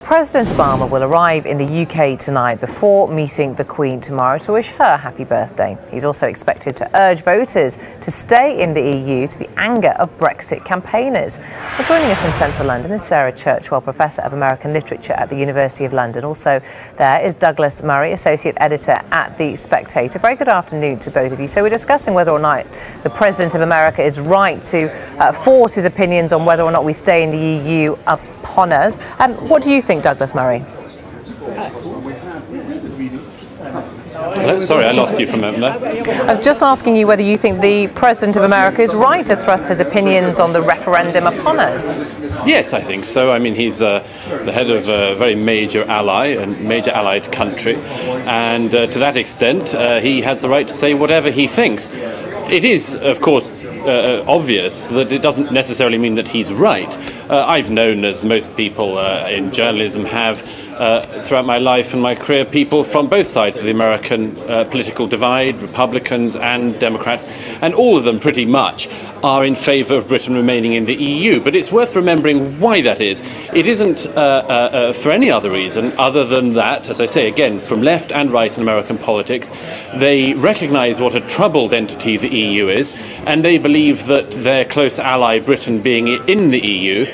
President Obama will arrive in the UK tonight before meeting the Queen tomorrow to wish her happy birthday. He's also expected to urge voters to stay in the EU to the anger of Brexit campaigners. Well, joining us from central London is Sarah Churchwell, Professor of American Literature at the University of London. Also there is Douglas Murray, Associate Editor at The Spectator. Very good afternoon to both of you. So we're discussing whether or not the President of America is right to force his opinions on whether or not we stay in the EU upon us. What do you think, Douglas Murray? Hello? Sorry, I lost you for a moment there. I was just asking you whether you think the President of America is right to thrust his opinions on the referendum upon us. Yes, I think so. I mean, he's the head of a very major ally and major allied country, and to that extent, he has the right to say whatever he thinks. It is, of course, obvious that it doesn't necessarily mean that he's right. I've known, as most people in journalism have, throughout my life and my career, people from both sides of the American political divide, Republicans and Democrats, and all of them pretty much are in favour of Britain remaining in the EU. But it's worth remembering why that is. It isn't for any other reason other than that, as I say again, from left and right in American politics, they recognise what a troubled entity the EU is, and they believe that their close ally Britain being in the EU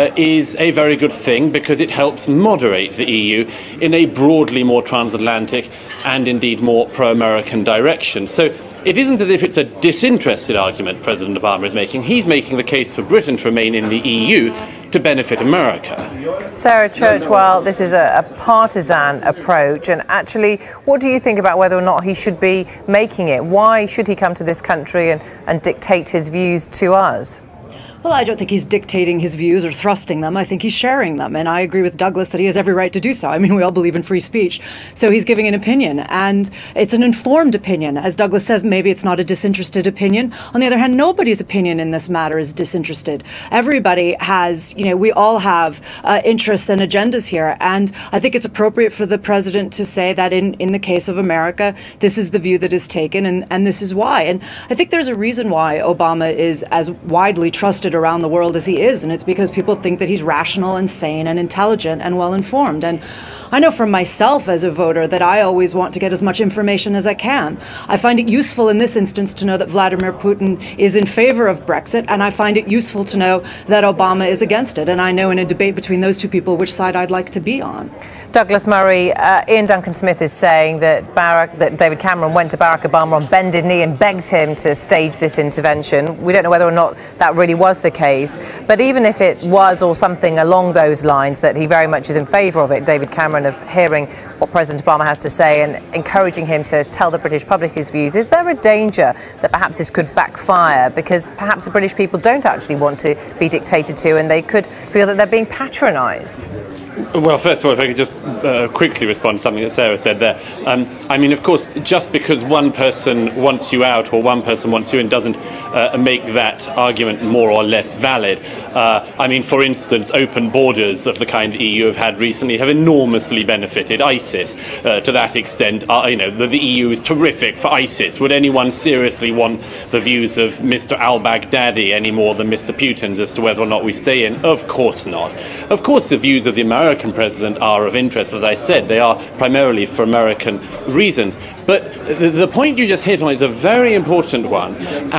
is a very good thing because it helps moderate the EU in a broadly more transatlantic and indeed more pro-American direction. So it isn't as if it's a disinterested argument President Obama is making. He's making the case for Britain to remain in the EU to benefit America. Sarah Churchwell, this is a partisan approach, and actually, what do you think about whether or not he should be making it? Why should he come to this country and dictate his views to us? Well, I don't think he's dictating his views or thrusting them. I think he's sharing them. And I agree with Douglas that he has every right to do so. I mean, we all believe in free speech. So he's giving an opinion, and it's an informed opinion. As Douglas says, maybe it's not a disinterested opinion. On the other hand, nobody's opinion in this matter is disinterested. Everybody has, we all have interests and agendas here. And I think it's appropriate for the president to say that in the case of America, this is the view that is taken, and this is why. And I think there's a reason why Obama is as widely trusted around the world as he is, and it's because people think that he's rational and sane and intelligent and well informed. And I know for myself as a voter that I always want to get as much information as I can. I find it useful in this instance to know that Vladimir Putin is in favor of Brexit, and I find it useful to know that Obama is against it. And I know in a debate between those two people which side I'd like to be on. Douglas Murray, Ian Duncan Smith is saying that David Cameron went to Barack Obama on bended knee and begged him to stage this intervention. We don't know whether or not that really was the case, but even if it was, or something along those lines, that he very much is in favour of it, David Cameron, of hearing what President Obama has to say and encouraging him to tell the British public his views, is there a danger that perhaps this could backfire because perhaps the British people don't actually want to be dictated to and they could feel that they're being patronised? Well, first of all, if I could just quickly respond to something that Sarah said there. I mean, of course, just because one person wants you out or one person wants you in doesn't make that argument more or less valid. I mean, for instance, open borders of the kind the EU have had recently have enormously benefited ISIS. To that extent, the EU is terrific for ISIS. Would anyone seriously want the views of Mr. al-Baghdadi any more than Mr. Putin's as to whether or not we stay in? Of course not. Of course, the views of the American president are of interest. As I said, they are primarily for American reasons. But the point you just hit on is a very important one.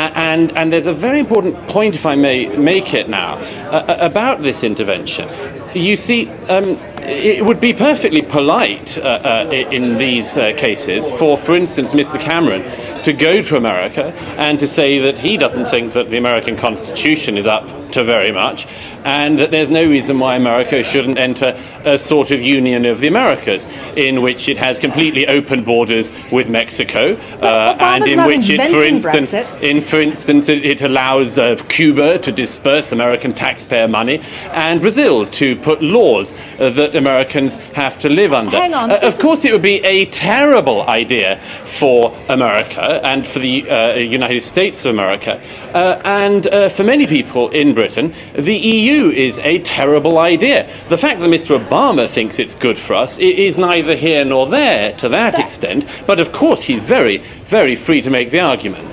And there's a very important point, if I may make it now, about this intervention. You see, it would be perfectly polite in these cases for instance, Mr. Cameron to go to America and to say that he doesn't think that the American Constitution is up to very much, and that there's no reason why America shouldn't enter a sort of union of the Americas in which it has completely open borders with Mexico, and in which it, for instance, it allows Cuba to disperse American taxpayer money, and Brazil to put laws that Americans have to live under. Hang on, of course, it would be a terrible idea for America and for the United States of America, and for many people in Britain, the EU is a terrible idea. The fact that Mr. Obama thinks it's good for us is neither here nor there to that extent, but of course he's very, very free to make the argument.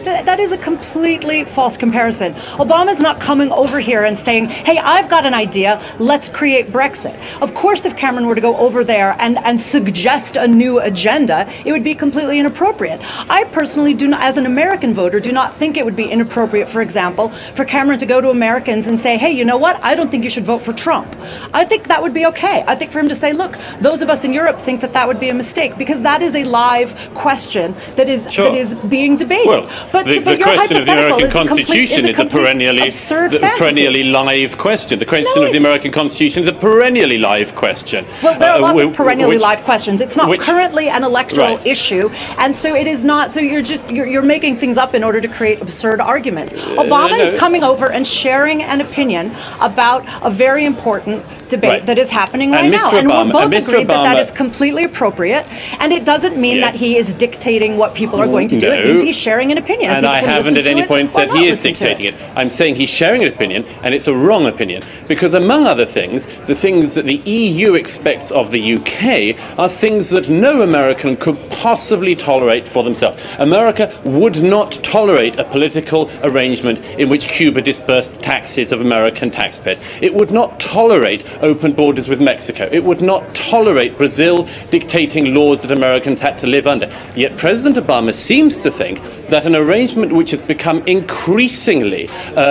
That is a completely false comparison. Obama's not coming over here and saying, hey, I've got an idea, let's create Brexit. Of course, if Cameron were to go over there and suggest a new agenda, it would be completely inappropriate. I personally do not, as an American voter, do not think it would be inappropriate, for example, for Cameron to go to Americans and say, hey, you know what, I don't think you should vote for Trump. I think that would be okay. I think for him to say, look, those of us in Europe think that that would be a mistake, because that is a live question that is being debated. Well, the question of the American Constitution is a perennially live question. The question of the American Constitution is a perennially live question. Well, there are lots of perennially live questions. It's not currently an electoral issue, and so it is not. So you're making things up in order to create absurd arguments. Obama is coming over and sharing an opinion about a very important debate that is happening right now, and we're both agreed that that is completely appropriate, and it doesn't mean that he is dictating what people are going to do. It means he's sharing an opinion. And I haven't at any point said he is dictating it. I'm saying he's sharing an opinion, and it's a wrong opinion, because among other things, the things that the EU expects of the UK are things that no American could possibly tolerate for themselves. America would not tolerate a political arrangement in which Cuba disbursed taxes of American taxpayers. It would not tolerate open borders with Mexico. It would not tolerate Brazil dictating laws that Americans had to live under. Yet President Obama seems to think that an arrangement which has become increasingly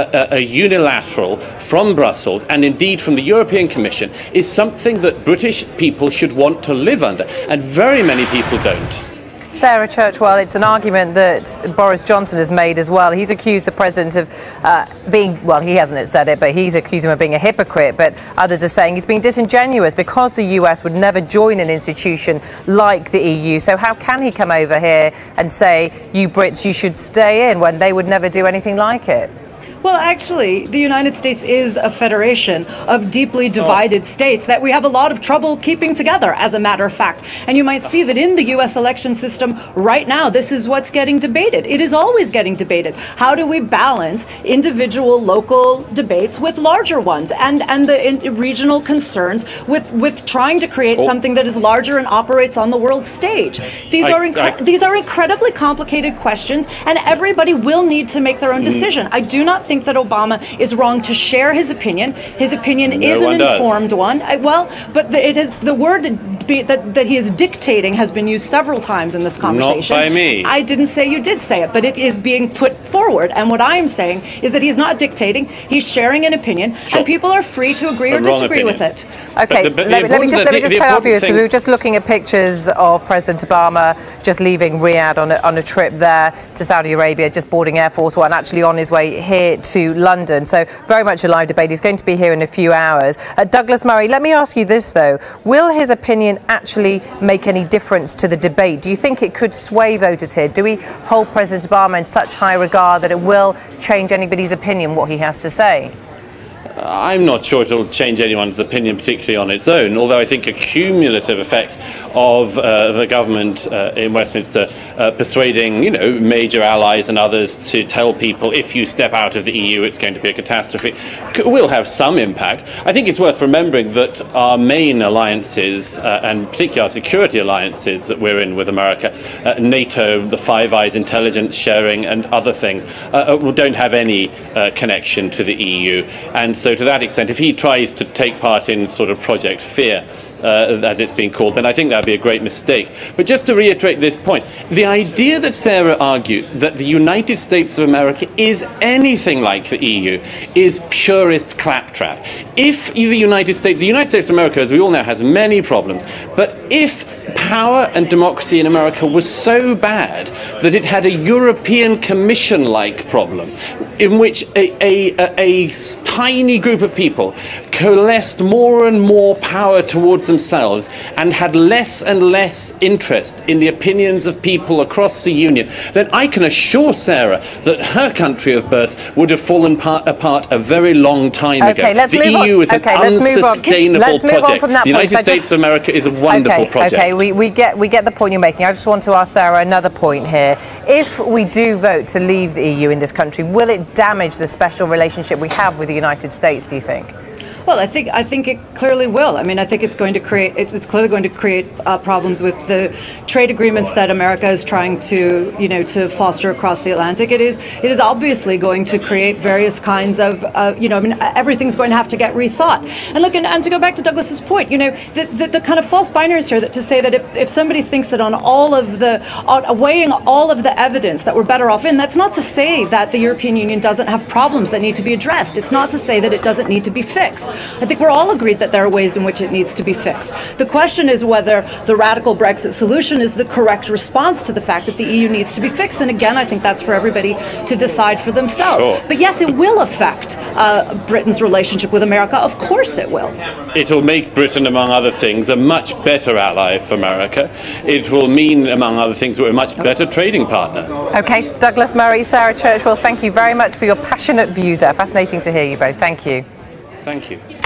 unilateral from Brussels, and indeed from the European Commission, is something that British people should want to live under, and very many people don't. Sarah Churchwell, it's an argument that Boris Johnson has made as well. He's accused the president of being, well, he hasn't said it, but he's accused him of being a hypocrite. But others are saying he's being disingenuous because the US would never join an institution like the EU. So how can he come over here and say, you Brits, you should stay in, when they would never do anything like it? Well, actually, the United States is a federation of deeply divided states that we have a lot of trouble keeping together, as a matter of fact. And you might see that in the U.S. election system right now, this is what's getting debated. It is always getting debated. How do we balance individual local debates with larger ones, and the regional concerns with trying to create something that is larger and operates on the world stage? These are incredibly complicated questions, and everybody will need to make their own decision. I do not think that Obama is wrong to share his opinion. His opinion is an informed one. The word that he is dictating has been used several times in this conversation. Not by me. I didn't say you did say it, but it is being put forward. And what I am saying is that he's not dictating. He's sharing an opinion, and people are free to agree or disagree with it. Okay, let me just tell our viewers, because we were just looking at pictures of President Obama just leaving Riyadh on a trip there to Saudi Arabia, just boarding Air Force One, actually on his way here to London. So very much a live debate. He's going to be here in a few hours. Douglas Murray, let me ask you this though. Will his opinion actually make any difference to the debate? Do you think it could sway voters here? Do we hold President Obama in such high regard that it will change anybody's opinion, what he has to say? I'm not sure it'll change anyone's opinion, particularly on its own, although I think a cumulative effect of the government in Westminster persuading, major allies and others to tell people, if you step out of the EU, it's going to be a catastrophe, will have some impact. I think it's worth remembering that our main alliances, and particularly our security alliances that we're in with America, NATO, the Five Eyes intelligence sharing and other things, don't have any connection to the EU. And so to that extent, if he tries to take part in sort of Project Fear, as it's been called, then I think that would be a great mistake. But just to reiterate this point, the idea that Sarah argues that the United States of America is anything like the EU is purest claptrap. If the United States of America, as we all know, has many problems, but if power and democracy in America was so bad that it had a European Commission-like problem in which a tiny group of people coalesced more and more power towards themselves and had less and less interest in the opinions of people across the Union, then I can assure Sarah that her country of birth would have fallen apart a very long time ago. The EU is an unsustainable project. The United States of America is a wonderful project. Okay, we get the point you're making. I just want to ask Sarah another point here. If we do vote to leave the EU in this country, will it damage the special relationship we have with the United States, do you think? Well, I think it clearly will. I mean, I think it's going to create. It's clearly going to create problems with the trade agreements that America is trying to, to foster across the Atlantic. It is obviously going to create various kinds of, everything's going to have to get rethought. And look, and to go back to Douglas's point, the kind of false binaries here, that to say that if somebody thinks that on weighing all of the evidence that we're better off in, that's not to say that the European Union doesn't have problems that need to be addressed. It's not to say that it doesn't need to be fixed. I think we're all agreed that there are ways in which it needs to be fixed. The question is whether the radical Brexit solution is the correct response to the fact that the EU needs to be fixed. And again, I think that's for everybody to decide for themselves. Sure. But yes, it will affect Britain's relationship with America. Of course it will. It'll make Britain, among other things, a much better ally for America. It will mean, among other things, we're a much better trading partner. OK, Douglas Murray, Sarah Churchwell, thank you very much for your passionate views there. Fascinating to hear you both. Thank you. Thank you.